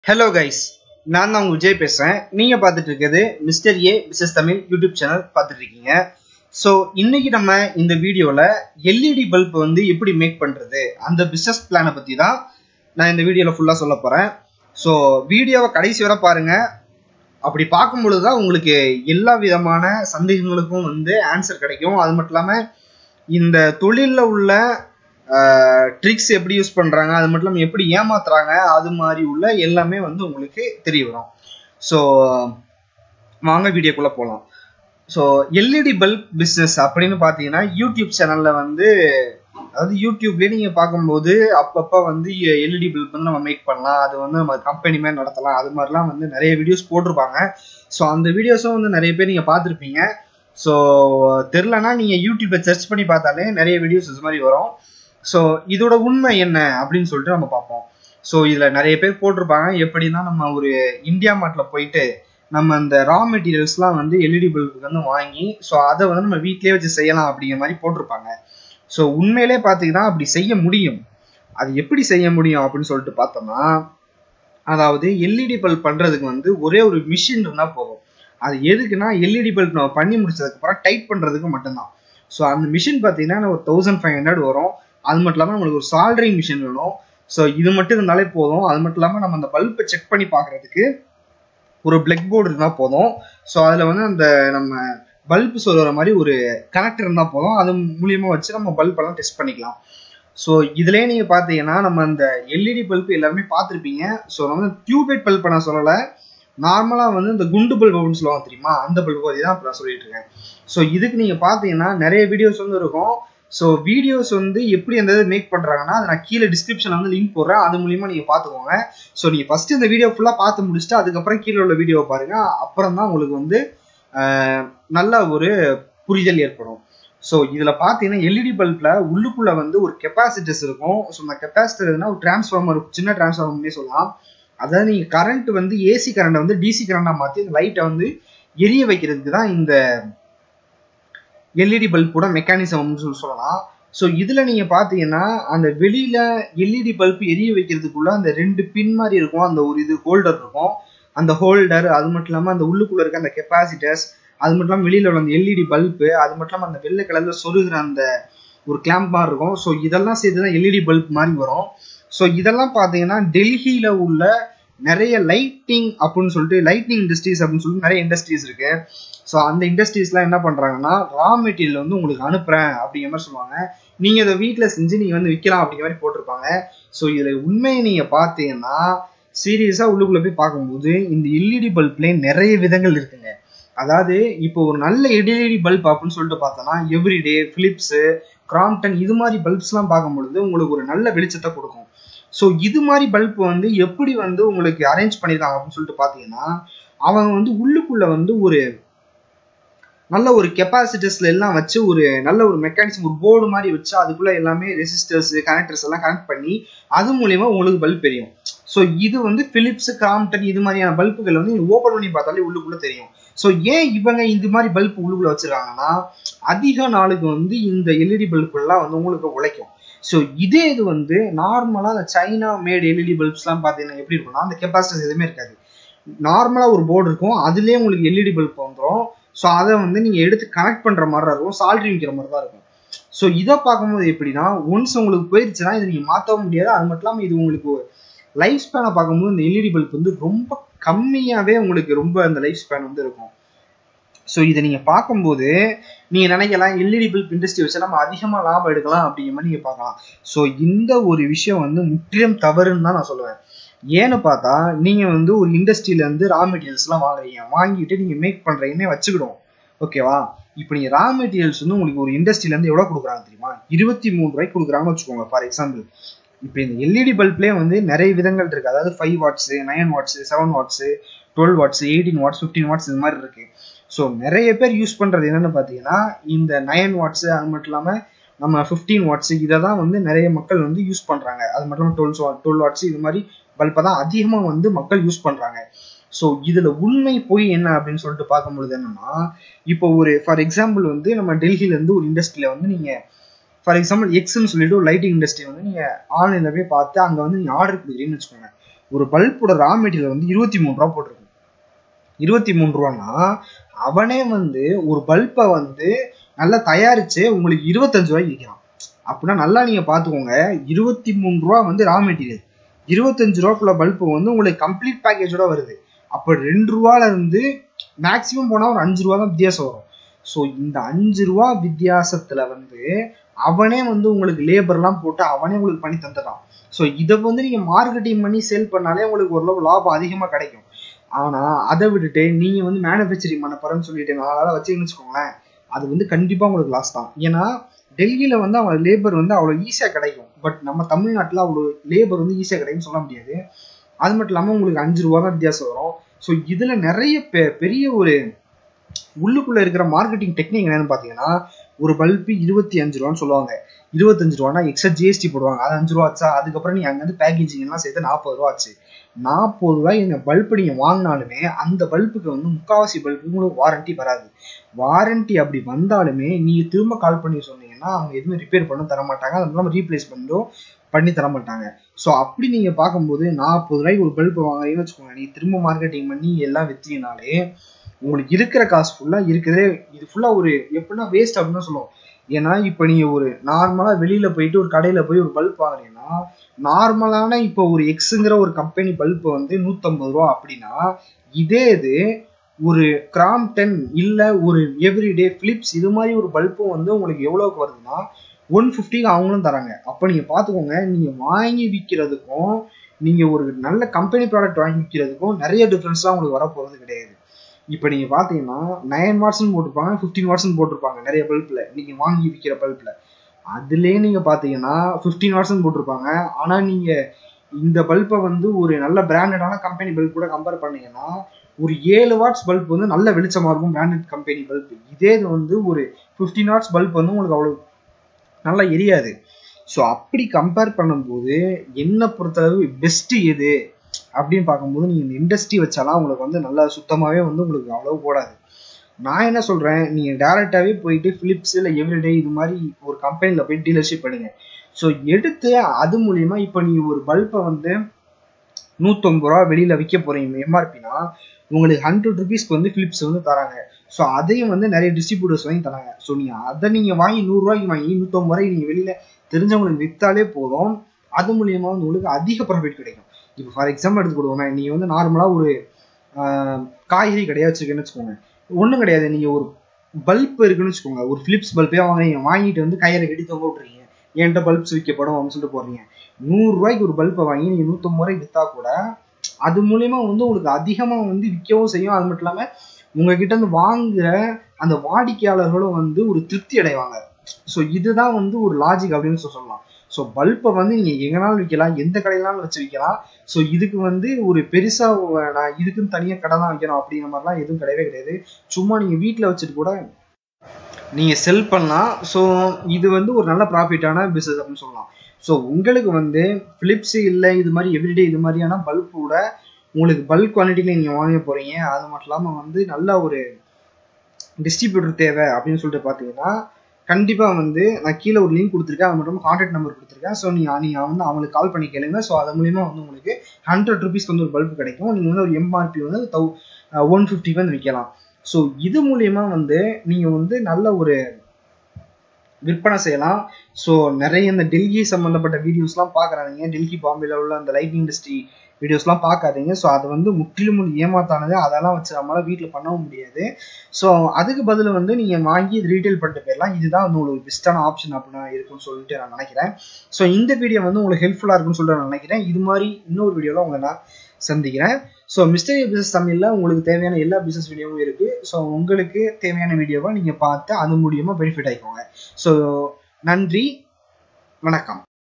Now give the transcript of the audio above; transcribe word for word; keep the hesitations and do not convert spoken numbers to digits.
Hello guys, நான் தான் உங்க விஜய் பேசுறேன். நீங்க பார்த்துட்டு இருக்கிறது mister A business Tamil YouTube channel பார்த்துட்டு இருக்கீங்க. ஸோ இன்னைக்கு நம்ம இந்த வீடியோல எல்இடி பல்ப் வந்து எப்படி மேக் பண்றது அந்த பிசினஸ் பிளானை பத்தி தான் நான் இந்த வீடியோல ஃபுல்லா சொல்ல போறேன். ஸோ வீடியோவை கடைசி வரை பாருங்க. அப்படி பார்க்கும்பொழுது தான் உங்களுக்கு எல்லா விதமான சந்தேகங்களுக்கும் வந்து ஆன்சர் கிடைக்கும். அது மட்டும் இல்லாம இந்த தொழிலில் உள்ள ட்ரிக்ஸ் எப்படி யூஸ் பண்ணுறாங்க, அது மட்டும் இல்லாமல் எப்படி ஏமாத்துறாங்க, அது மாதிரி உள்ள எல்லாமே வந்து உங்களுக்கு தெரிய வரும். ஸோ வாங்க வீடியோக்குள்ளே போகலாம். ஸோ எல்இடி பல்ப் பிஸ்னஸ் அப்படின்னு பார்த்தீங்கன்னா யூடியூப் சேனலில் வந்து, அதாவது யூடியூப்லேயே நீங்கள் பார்க்கும்போது அப்பப்போ வந்து எல்இடி பல்ப் வந்து நம்ம மேக் பண்ணலாம், அது வந்து நம்ம கம்பெனி மாதிரி நடத்தலாம், அது மாதிரிலாம் வந்து நிறைய வீடியோஸ் போட்டிருப்பாங்க. ஸோ அந்த வீடியோஸும் வந்து நிறைய பேர் நீங்கள் பார்த்துருப்பீங்க. ஸோ தெரிலனா நீங்கள் யூடியூப்பில் சர்ச் பண்ணி பார்த்தாலே நிறைய வீடியோஸ் இது மாதிரி வரும். ஸோ இதோட உண்மை என்ன அப்படின்னு சொல்லிட்டு நம்ம பார்ப்போம். ஸோ இதில் நிறைய பேர் போட்டிருப்பாங்க எப்படின்னா நம்ம ஒரு இந்தியா மார்ட்டில் போயிட்டு நம்ம அந்த ரா மெட்டீரியல்ஸ்லாம் வந்து எல்இடி பல்புக்கு வந்து வாங்கி ஸோ அதை வந்து நம்ம வீட்டிலே வச்சு செய்யலாம் அப்படிங்கிற மாதிரி போட்டிருப்பாங்க. ஸோ உண்மையிலே பார்த்தீங்கன்னா அப்படி செய்ய முடியும். அது எப்படி செய்ய முடியும் அப்படின்னு சொல்லிட்டு பார்த்தோம்னா, அதாவது எல்இடி பல்ப் பண்ணுறதுக்கு வந்து ஒரே ஒரு மிஷின் இருந்தால் போதும். அது எதுக்குன்னா எல்இடி பல்ப் நம்ம பண்ணி முடிச்சதுக்கப்புறம் டைட் பண்ணுறதுக்கு மட்டும்தான். ஸோ அந்த மிஷின் பார்த்தீங்கன்னா ஒரு தௌசண்ட் ஃபைவ் ஹண்ட்ரட் வரும். அது மட்டும் இல்லாமல் நம்மளுக்கு ஒரு சால்டரிங் மிஷின் வேணும். ஸோ இது மட்டும் இருந்தாலே போதும். அது மட்டும் இல்லாமல் நம்ம அந்த பல்பை செக் பண்ணி பார்க்குறதுக்கு ஒரு பிளக் போர்டு இருந்தால் போதும். ஸோ அதில் வந்து அந்த நம்ம பல்ப் சொல்கிற மாதிரி ஒரு கனெக்டர் இருந்தால் போதும். அது மூலியமாக வச்சு நம்ம பல்பெல்லாம் டெஸ்ட் பண்ணிக்கலாம். ஸோ இதுலேயே நீங்கள் பார்த்தீங்கன்னா நம்ம அந்த எல்இடி பல்ப் எல்லாருமே பார்த்துருப்பீங்க. ஸோ நம்ம டியூப்லைட் பல்பை நான் சொல்லலை, நார்மலாக வந்து இந்த குண்டு பல்ப் அப்படின்னு சொல்லுவாங்க தெரியுமா, அந்த பல்ப் பற்றி தான் இப்போ நான் சொல்லிட்டு இருக்கேன். ஸோ இதுக்கு நீங்கள் பார்த்தீங்கன்னா நிறைய வீடியோஸ் வந்து இருக்கும். ஸோ வீடியோஸ் வந்து எப்படி அந்த இது மேக் பண்ணுறாங்கன்னா அதை நான் கீழே டிஸ்கிரிப்ஷனில் வந்து லிங்க் போடுறேன், அது மூலிமா நீங்கள் பார்த்துக்கோங்க. ஸோ நீங்கள் ஃபஸ்ட்டு இந்த வீடியோ ஃபுல்லாக பார்த்து முடிச்சுட்டு அதுக்கப்புறம் கீழே உள்ள வீடியோவை பாருங்கள். அப்புறம் தான் உங்களுக்கு வந்து நல்ல ஒரு புரிதல் ஏற்படும். ஸோ இதில் பார்த்தீங்கன்னா எல்இடி பல்பில் உள்ளுக்குள்ளே வந்து ஒரு கெப்பாசிட்டர்ஸ் இருக்கும். ஸோ அந்த கெப்பாசிட்டர் எதுனா ஒரு டிரான்ஸ்ஃபார்மர், சின்ன டிரான்ஸ்ஃபார்மர்னே சொல்லலாம். அதாவது நீங்கள் கரண்ட் வந்து ஏசி கரண்ட்டை வந்து டிசி கரண்டாக மாற்றி இந்த லைட்டை வந்து எரிய வைக்கிறதுக்கு தான் இந்த எல்இடி பல்போட மெக்கானிசம் சொல்லலாம். ஸோ இதில் நீங்கள் பார்த்தீங்கன்னா அந்த வெளியில் எல்இடி பல்ப் எரிய வைக்கிறதுக்குள்ள அந்த ரெண்டு பின் மாதிரி இருக்கும், அந்த ஒரு இது ஹோல்டர் இருக்கும். அந்த ஹோல்டர், அது மட்டும் இல்லாமல் அந்த உள்ளுக்குள்ளே இருக்க அந்த கெப்பாசிட்டர்ஸ், அது மட்டும் இல்லாமல் வெளியில் உள்ள அந்த எல்இடி பல்பு, அது மட்டும் இல்லாமல் அந்த வெள்ளை கலரில் சொருகிற அந்த ஒரு கிளாம்ப் மாதிரி இருக்கும். ஸோ இதெல்லாம் சேர்த்து தான் எல்இடி பல்ப் மாதிரி வரும். ஸோ இதெல்லாம் பார்த்தீங்கன்னா டெல்லியில் உள்ள நிறைய லைட்டிங் அப்படின்னு சொல்லிட்டு லைட்டிங் இண்டஸ்ட்ரீஸ் அப்படின்னு சொல்லிட்டு நிறைய இண்டஸ்ட்ரீஸ் இருக்கு. ஸோ அந்த இண்டஸ்ட்ரீஸ்லாம் என்ன பண்ணுறாங்கன்னா ரா மெட்டீரியல் வந்து உங்களுக்கு அனுப்புகிறேன் அப்படிங்கிற மாதிரி சொல்லுவாங்க. நீங்கள் இதை வீட்டில் செஞ்சு நீங்கள் வந்து விற்கலாம் அப்படிங்கிற மாதிரி போட்டிருப்பாங்க. ஸோ இதில் உண்மையை நீங்கள் பார்த்தீங்கன்னா சீரியஸாக உள்ளுக்குள்ளே போய் பார்க்கும்போது இந்த எல்இடி பல்ப்லேயே நிறைய விதங்கள் இருக்குங்க. அதாவது இப்போ ஒரு நல்ல எல்இடி பல்ப் அப்படின்னு சொல்லிட்டு பார்த்தோன்னா எவ்ரிடே, பிலிப்ஸு, கிராம்டன் இது மாதிரி பல்ப்ஸ்லாம் பார்க்கும்பொழுது உங்களுக்கு ஒரு நல்ல வெளிச்சத்தை கொடுக்கும். ஸோ இது மாதிரி பல்ப் வந்து எப்படி வந்து உங்களுக்கு அரேஞ்ச் பண்ணியிருக்காங்க அப்படின்னு சொல்லிட்டு பார்த்தீங்கன்னா, அவங்க வந்து உள்ளுக்குள்ளே வந்து ஒரு நல்ல ஒரு கெப்பாசிட்டர்ஸ்ல எல்லாம் வச்சு ஒரு நல்ல ஒரு மெக்கானிசம், ஒரு போர்டு மாதிரி வச்சு அதுக்குள்ள எல்லாமே ரெசிஸ்டர்ஸ், கனெக்டர்ஸ் எல்லாம் கனெக்ட் பண்ணி அது மூலியமா உங்களுக்கு பல்ப் தெரியும். ஸோ இது வந்து பிலிப்ஸ், கிராம்டன் இது மாதிரியான பல்புகள் வந்து ஓப்பன் பண்ணி பார்த்தாலே உள்ளுக்குள்ள தெரியும். ஸோ ஏன் இவங்க இந்த மாதிரி பல்ப் உள்ளுக்குள்ள வச்சிருக்காங்கன்னா அதிக நாளுக்கு வந்து இந்த எல்இடி பல்ப் எல்லாம் வந்து உங்களுக்கு உழைக்கும். ஸோ இதே இது வந்து நார்மலாக அந்த சைனா மேட் எல்இடி பல்ப்ஸ்லாம் பார்த்தீங்கன்னா எப்படி இருக்கும்னா அந்த கெப்பாசிட்டர்ஸ் எதுவுமே இருக்காது. நார்மலாக ஒரு போர்டு இருக்கும், அதுலேயே உங்களுக்கு எல்இடி பல்ப் வந்துடும். ஸோ அதை வந்து நீங்கள் எடுத்து கனெக்ட் பண்ணுற மாதிரி தான் இருக்கும், சால்ட்ரிங் வைக்கிற மாதிரி தான் இருக்கும். ஸோ இதை பார்க்கும்போது எப்படின்னா ஒன்ஸ் உங்களுக்கு போயிடுச்சுன்னா இதை நீங்கள் மாற்றவும் முடியாது. அது மட்டும் இல்லாமல் இது உங்களுக்கு லைஃப் ஸ்பேனை பார்க்கும்போது இந்த எல்இடி பல்ப் வந்து ரொம்ப கம்மியாகவே உங்களுக்கு ரொம்ப அந்த லைஃப் ஸ்பேன் வந்து இருக்கும். ஸோ இதை நீங்கள் பார்க்கும்போது நீங்கள் நினைக்கலாம் எல்இடி பல்ப் இண்டஸ்ட்ரி வச்சு நம்ம அதிகமாக லாபம் எடுக்கலாம் அப்படிங்கிற மாதிரி நீங்கள் பார்க்கலாம். ஸோ இந்த ஒரு விஷயம் வந்து முற்றிலும் தவறுன்னு தான் நான் சொல்லுவேன். ஏன்னு பார்த்தா நீங்கள் வந்து ஒரு இண்டஸ்ட்ரியிலேருந்து ரா மெட்டீரியல்ஸ்லாம் வாங்குறீங்க, வாங்கிட்டு நீங்கள் மேக் பண்ணுறீங்கன்னே வச்சுக்கிடும், ஓகேவா? இப்போ நீங்கள் ரா மெட்டீரியல்ஸ் வந்து உங்களுக்கு ஒரு இண்டஸ்ட்ரியிலேருந்து எவ்வளோ கொடுக்குறாங்க தெரியுமா? இருபத்தி மூணு ரூபாய்க்கு கொடுக்குறாங்கன்னு வச்சுக்கோங்க ஃபார் எக்ஸாம்பிள். இப்போ இந்த எல்இடி பல்ப்லேயே வந்து நிறைய விதங்கள் இருக்குது. அதாவது five watts, nine watts, seven watts, twelve watts, eighteen watts, fifteen watts இது மாதிரி இருக்குது. ஸோ நிறைய பேர் யூஸ் பண்ணுறது என்னென்னு பார்த்தீங்கன்னா இந்த நைன் வாட்ஸு, அது மட்டும் இல்லாமல் நம்ம ஃபிஃப்டீன் வாட்ஸு இதை தான் வந்து நிறைய மக்கள் வந்து யூஸ் பண்ணுறாங்க. அது மட்டும் இல்லாமல் டுவெல் டுவெல் வாட்ஸு இது மாதிரி பல்பை தான் அதிகமாக வந்து மக்கள் யூஸ் பண்ணுறாங்க. ஸோ இதில் உண்மை போய் என்ன அப்படின்னு சொல்லிட்டு பார்க்கும்பொழுது என்னன்னா, இப்போ ஒரு ஃபார் எக்ஸாம்பிள் வந்து நம்ம டெல்லியிலேருந்து ஒரு இண்டஸ்ட்ரியில் வந்து நீங்கள் ஃபார் எக்ஸாம்பிள் எக்ஸ்ன்னு சொல்லிட்டு ஒரு லைட்டிங் இண்டஸ்ட்ரி வந்து நீங்கள் ஆன்லைனில் போய் பார்த்து அங்கே வந்து நீங்கள் ஆர்டர் கொடுக்குறீங்கன்னு வச்சுக்கோங்க. ஒரு பல்போட ரா மெட்டீரியல் வந்து இருபத்தி மூணு ரூபா போட்டிருக்கும். இருபத்தி மூணு ரூபான்னா அவனே வந்து ஒரு பல்பை வந்து நல்லா தயாரிச்சு உங்களுக்கு இருபத்தஞ்சு ரூபாய்க்கு விற்கிறான். அப்படின்னா நல்லா நீங்க பாத்துக்கோங்க, இருபத்தி மூணு ரூபா வந்து ரா மெட்டீரியல், இருபத்தஞ்சு ரூபாக்குள்ள பல்பு வந்து உங்களுக்கு கம்ப்ளீட் பேக்கேஜோட வருது. அப்ப ரெண்டு ரூபால இருந்து மேக்சிமம் போனா ஒரு அஞ்சு ரூபா தான் வித்தியாசம் வரும். ஸோ இந்த அஞ்சு ரூபா வித்தியாசத்துல வந்து அவனே வந்து உங்களுக்கு லேபர் எல்லாம் போட்டு அவனே உங்களுக்கு பண்ணி தந்துட்டான். ஸோ இதை வந்து நீங்க மார்க்கெட்டிங் பண்ணி சேல் பண்ணாலே உங்களுக்கு ஓரளவு லாபம் அதிகமா கிடைக்கும். ஆனா அதை விட்டுட்டு நீங்க வந்து மேனுஃபேக்சரிங் பண்ண போறேன்னு சொல்லிட்டு நாளால வச்சுக்கணும்னு வச்சுக்கோங்களேன், அது வந்து கண்டிப்பா உங்களுக்கு லாஸ் தான். ஏன்னா டெல்லியில வந்து அவன் லேபர் வந்து அவ்வளவு ஈஸியா கிடைக்கும். பட் நம்ம தமிழ்நாட்டுல அவ்வளவு லேபர் வந்து ஈஸியா கிடைக்கும்னு சொல்ல முடியாது. அது மட்டும் இல்லாம உங்களுக்கு அஞ்சு ரூபா தான் வித்தியாசம் வரும். ஸோ இதுல நிறைய பெரிய ஒரு உள்ளுக்குள்ள இருக்கிற மார்க்கெட்டிங் டெக்னிக் என்னன்னு பாத்தீங்கன்னா, ஒரு பல்பு இருபத்தி அஞ்சு ரூபான்னு சொல்லுவாங்க, இருபத்தஞ்சு ரூபானா எக்ஸ்ட்ரா ஜிஎஸ்டி போடுவாங்க, அது அஞ்சு ரூபா ஆச்சா, அதுக்கப்புறம் நீங்க அங்க இருந்து பேக்கேஜிங் எல்லாம் சேர்த்து நாற்பது ரூபா ஆச்சு. நாற்பது ரூபாய் இந்த பல்பு நீங்க வாங்கினாலுமே அந்த பல்புக்கு வந்து முக்காவாசி பல்பு உங்களுக்கு வாரண்டி வராது. வாரண்டி அப்படி வந்தாலுமே நீங்க திரும்ப கால் பண்ணி சொன்னீங்கன்னா அவங்க எதுவுமே ரிப்பேர் பண்ண தர மாட்டாங்க, அது இல்லாமல் ரீப்ளேஸ் பண்ணவும் பண்ணி தர மாட்டாங்க. ஸோ அப்படி நீங்க பார்க்கும்போது நாற்பது ரூபாய்க்கு ஒரு பல்பு வாங்குறீங்கன்னு வச்சுக்கோங்க, நீங்க திரும்ப மார்க்கெட்டிங் பண்ணி எல்லாம் வித்தீங்கனாலே உங்களுக்கு இருக்கிற காசு ஃபுல்லா இருக்குதே, இது ஃபுல்லா ஒரு எப்படின்னா வேஸ்ட் அப்படின்னு சொல்லுவோம். ஏன்னா இப்ப நீங்க ஒரு நார்மலா வெளியில போயிட்டு ஒரு கடையில போய் ஒரு பல்ப் வாங்குறீங்கன்னா நார்மலான இப்போ ஒரு எக்ஸுங்கிற ஒரு கம்பெனி பல்ப் வந்து நூத்தி ஐம்பது ரூபா அப்படின்னா, இதே இது ஒரு கிராம்டன் இல்ல ஒரு எவ்ரிடே பிலிப்ஸ் இது மாதிரி ஒரு பல்பும் வந்து உங்களுக்கு எவ்வளவுக்கு வருதுன்னா ஒன் பிப்டிக்கு அவங்களும் தராங்க. அப்ப நீங்க பாத்துக்கோங்க, நீங்க வாங்கி விற்கிறதுக்கும் நீங்க ஒரு நல்ல கம்பெனி ப்ராடக்ட் வாங்கி விற்கிறதுக்கும் நிறைய டிஃபரன்ஸ் தான் உங்களுக்கு வரப்போறது கிடையாது. இப்ப நீங்க பாத்தீங்கன்னா நைன் வாட்ஸ்ன்னு போட்டிருப்பாங்க, பிப்டீன் வாட்ஸ்ன்னு போட்டிருப்பாங்க நிறைய பல்ப்ல, நீங்க வாங்கி விற்கிற பல்ப்ல. அதுலயே நீங்க பாத்தீங்கன்னா பிப்டீன் வாட்ஸ்ன்னு போட்டிருப்பாங்க. ஆனா நீங்க இந்த பல்பை வந்து ஒரு நல்ல பிராண்டடான கம்பெனி பல்ப் கூட கம்பேர் பண்ணீங்கன்னா ஒரு ஏழு வாட்ஸ் பல்ப் வந்து நல்ல வெளிச்சமா இருக்கும் பிராண்டட் கம்பெனி பல்ப். இதே இது வந்து ஒரு பிப்டீன் வாட்ஸ் பல்ப் வந்து உங்களுக்கு அவ்வளவு நல்லா எரியாது. ஸோ அப்படி கம்பேர் பண்ணும்போது என்ன பொறுத்தளவு பெஸ்ட் எது அப்படின்னு பார்க்கும்போது நீங்க இந்த இண்டஸ்ட்ரி வச்சாலாம் உங்களுக்கு வந்து நல்லா சுத்தமாவே வந்து உங்களுக்கு அவ்வளவு போடாது. நான் என்ன சொல்றேன், நீங்க டைரக்டாவே போயிட்டு பிலிப்ஸ் இல்ல எவ்ரிடே இது மாதிரி ஒரு கம்பெனில போய் டீலர்ஷிப் பண்ணுங்க. ஸோ எடுத்து அது மூலியமா இப்ப நீங்க ஒரு பல்பை வந்து நூத்தி ஐம்பது ரூபா வெளியில விற்க போறீங்க எம்ஆர்பினா, உங்களுக்கு ஹண்ட்ரட் ருபீஸ்க்கு வந்து பிலிப்ஸ் வந்து தராங்க. ஸோ அதையும் வந்து நிறைய டிஸ்ட்ரிபியூட்டர்ஸ் வாங்கி தராங்க. ஸோ நீங்க அதை நீங்க வாங்கி நூறு ரூபாய்க்கு வாங்கி நூத்தி ஐம்பது ரூபாய்க்கு நீங்க வெளியில தெரிஞ்சவங்களுக்கு வித்தாலே போதும், அது மூலியமா வந்து உங்களுக்கு அதிக ப்ராஃபிட் கிடைக்கும். இப்போ ஃபார் எக்ஸாம்பிள் எடுத்துக்கிடுவோமே, நீங்க வந்து நார்மலா ஒரு காய்கறி கடையா வச்சிருக்கேன்னு வச்சுக்கோங்க, ஒன்றும் கிடையாது, நீங்க ஒரு பல்ப் இருக்குன்னு வச்சுக்கோங்க, ஒரு பிலிப்ஸ் பல்பே வாங்குறீங்க, வாங்கிட்டு வந்து கையில கட்டி தொங்க விட்டுறீங்க, என்கிட்ட பல்ப்ஸ் விற்கப்படும் அப்படின்னு சொல்லிட்டு போறீங்க. நூறு ரூபாய்க்கு ஒரு பல்பை வாங்கி நீங்க நூத்தி ஐம்பது ரூபாய்க்கு வித்தா கூட அது மூலியமா வந்து உங்களுக்கு அதிகமா வந்து விற்கவும் செய்யும். அது மட்டும் இல்லாம உங்ககிட்ட இருந்து வாங்குற அந்த வாடிக்கையாளர்களும் வந்து ஒரு திருப்தி அடைவாங்க. ஸோ இதுதான் வந்து ஒரு லாஜிக் அப்படின்னு சொல்லலாம். ஸோ பல்பை வந்து நீங்க எங்கனாலும் விற்கலாம், எந்த கடையிலாலும் வச்சு விற்கலாம். ஸோ இதுக்கு வந்து ஒரு பெருசா நான் இதுக்குன்னு தனியா கடை தான் வைக்கணும் அப்படிங்கிற மாதிரிலாம் எதுவும் கிடையவே கிடையாது. சும்மா நீங்க வீட்டுல வச்சுட்டு கூட நீங்க செல் பண்ணலாம். ஸோ இது வந்து ஒரு நல்ல ப்ராஃபிட்டான பிசினஸ் அப்படின்னு சொல்லலாம். ஸோ உங்களுக்கு வந்து பிலிப்ஸ் இல்லை இது மாதிரி எவ்ரிடே இது மாதிரியான பல்போட உங்களுக்கு பல்க் குவான்டிட்டியில நீங்க வாங்க போறீங்க, அது மட்டும் இல்லாம வந்து நல்ல ஒரு டிஸ்ட்ரிபியூட்டர் தேவை அப்படின்னு சொல்லிட்டு பாத்தீங்கன்னா கண்டிப்பா வந்து நான் கீழே ஒரு லிங்க் கொடுத்துருக்கேன், அது மட்டும் கான்டாக்ட் நம்பர் கொடுத்துருக்கேன். ஸோ நீங்க நீங்க வந்து அவங்களுக்கு கால் பண்ணி கேளுங்க. ஸோ அது மூலியமா வந்து உங்களுக்கு ஹண்ட்ரட் ருபீஸ்க்கு வந்து ஒரு பல்ப் கிடைக்கும். நீங்க வந்து ஒரு எம்ஆர்பி வந்து தௌ ஒன் ஃபிஃப்டிக்கு வந்து விற்கலாம். ஸோ இது மூலியமா வந்து நீங்க வந்து நல்ல ஒரு விற்பனை செய்யலாம். ஸோ நிறைய இந்த டெல்லி சம்பந்தப்பட்ட வீடியோஸ்லாம் பார்க்குறாங்க, டெல்லி பாம்பேல உள்ள அந்த லைட்டிங் இண்டஸ்ட்ரி வீடியோஸ்லாம் பார்க்காதீங்க. ஸோ அது வந்து முற்றிலும் ஏமாத்தானது, அதெல்லாம் வச்சு நம்மளால வீட்டில் பண்ணவும் முடியாது. ஸோ அதுக்கு பதில் வந்து நீங்கள் வாங்கி இது ரீட்டைல் பண்ணிட்டு போயிடலாம். இதுதான் வந்து உங்களுக்கு பெஸ்ட்டான ஆப்ஷன் அப்படின்னா இருக்குன்னு சொல்லிட்டு நான் நினைக்கிறேன். ஸோ இந்த வீடியோ வந்து உங்களுக்கு ஹெல்ப்ஃபுல்லாக இருக்குன்னு சொல்லிட்டு நான் நினைக்கிறேன். இது மாதிரி இன்னொரு வீடியோவில் உங்களை நான் சந்திக்கிறேன். ஸோ மிஸ்டர் ஏ பிசினஸ் தமிழில் உங்களுக்கு தேவையான எல்லா பிசினஸ் வீடியோவும் இருக்கு. ஸோ உங்களுக்கு தேவையான வீடியோவை நீங்கள் பார்த்து அது மூலியமாக பெனிஃபிட் ஆகிக்கோங்க. ஸோ நன்றி, வணக்கம்.